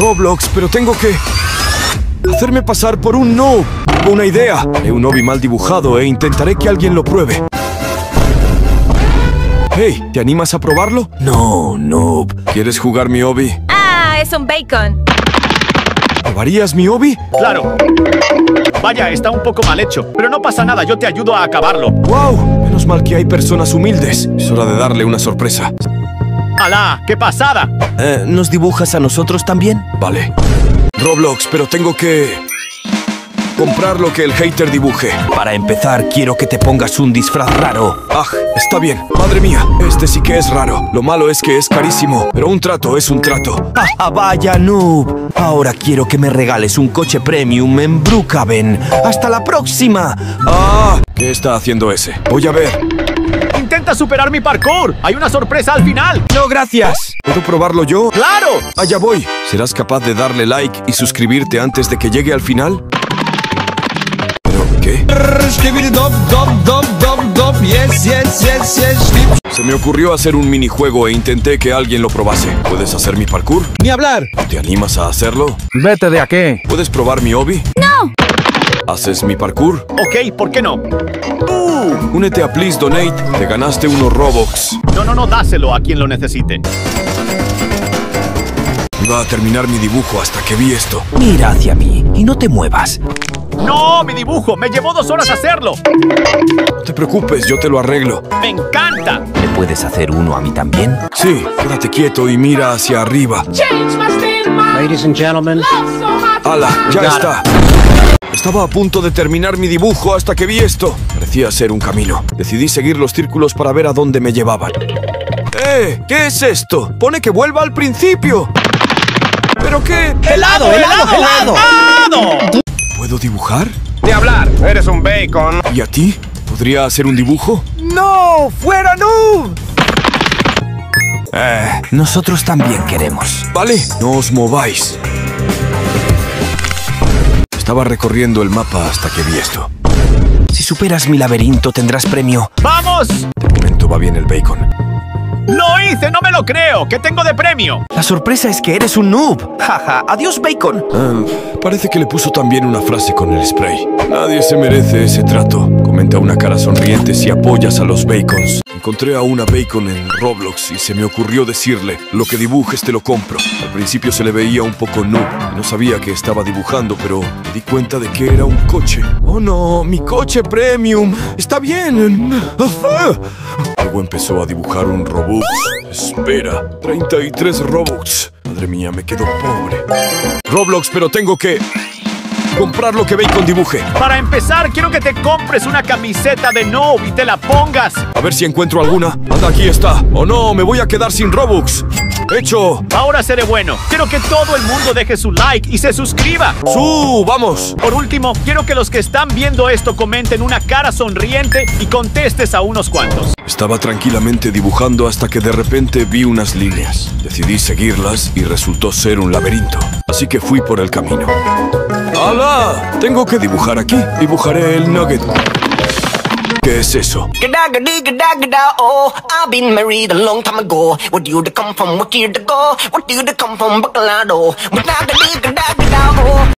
Roblox, pero tengo que hacerme pasar por un noob. Tengo una idea. Haré un obi mal dibujado e intentaré que alguien lo pruebe. Hey, ¿te animas a probarlo? No, noob. ¿Quieres jugar mi obi? Ah, es un bacon. ¿Probarías mi obi? ¡Claro! Vaya, está un poco mal hecho, pero no pasa nada, yo te ayudo a acabarlo. ¡Wow! Menos mal que hay personas humildes. Es hora de darle una sorpresa. ¡Alá! ¡Qué pasada! ¿Nos dibujas a nosotros también? Vale. Roblox, pero tengo que comprar lo que el hater dibuje. Para empezar, quiero que te pongas un disfraz raro. Ah, está bien. Madre mía, este sí que es raro. Lo malo es que es carísimo, pero un trato es un trato. ¡Ah, vaya noob! Ahora quiero que me regales un coche premium en Brookhaven. ¡Hasta la próxima! ¡Ah! ¿Qué está haciendo ese? Voy a ver. ¡Intenta superar mi parkour! ¡Hay una sorpresa al final! ¡No, gracias! ¿Puedo probarlo yo? ¡Claro! Allá voy. ¿Serás capaz de darle like y suscribirte antes de que llegue al final? ¿Pero qué? Se me ocurrió hacer un minijuego e intenté que alguien lo probase. ¿Puedes hacer mi parkour? ¡Ni hablar! ¿Te animas a hacerlo? ¡Vete de aquí! ¿Puedes probar mi obi? ¡No! ¿Haces mi parkour? Ok, ¿por qué no? Únete a Please Donate. Te ganaste unos Robux. No, dáselo a quien lo necesite. Iba a terminar mi dibujo hasta que vi esto. Mira hacia mí y no te muevas. ¡No! ¡Mi dibujo! ¡Me llevó 2 horas hacerlo! No te preocupes, yo te lo arreglo. ¡Me encanta! ¿Me puedes hacer uno a mí también? Sí, quédate quieto y mira hacia arriba. Ladies and gentlemen. ¡Hala! ¡Ya está! Estaba a punto de terminar mi dibujo hasta que vi esto. Parecía ser un camino. Decidí seguir los círculos para ver a dónde me llevaban. ¿Qué es esto? Pone que vuelva al principio. ¿Pero qué? ¡Helado! ¿Puedo dibujar? De hablar, eres un bacon. ¿Y a ti? ¿Podría hacer un dibujo? ¡No! ¡Fuera noob! Nosotros también queremos. Vale, no os mováis. Estaba recorriendo el mapa hasta que vi esto. Si superas mi laberinto, tendrás premio. ¡Vamos! De momento va bien el bacon. ¡Lo hice! ¡No me lo creo! ¿Qué tengo de premio? La sorpresa es que eres un noob. Jaja, adiós bacon. Parece que le puso también una frase con el spray. Nadie se merece ese trato. Comenta una cara sonriente si apoyas a los bacons. Encontré a una bacon en Roblox y se me ocurrió decirle: lo que dibujes te lo compro. Al principio se le veía un poco noob y no sabía que estaba dibujando, pero me di cuenta de que era un coche. ¡Oh no! ¡Mi coche premium! ¡Está bien! Luego empezó a dibujar un Robux. Espera, 33 Robux. Madre mía, me quedo pobre. Roblox, pero tengo que comprar lo que Bacon dibuje. Para empezar, quiero que te compres una camiseta de noob y te la pongas. A ver si encuentro alguna. Anda, aquí está. ¡Oh no! Me voy a quedar sin Robux. ¡Hecho! Ahora seré bueno. Quiero que todo el mundo deje su like y se suscriba. ¡Vamos! Por último, quiero que los que están viendo esto comenten una cara sonriente y contestes a unos cuantos. Estaba tranquilamente dibujando hasta que de repente vi unas líneas. Decidí seguirlas y resultó ser un laberinto. Así que fui por el camino. ¡Hala! Tengo que dibujar aquí. Dibujaré el nugget. ¿Qué es eso? Oh, I've been married a long time ago. Where do you come from? What year to go? What do you come from? Bacalado.